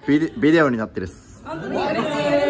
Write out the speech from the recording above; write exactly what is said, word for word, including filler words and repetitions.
ビデビデオになってるっす。 本当に嬉しい。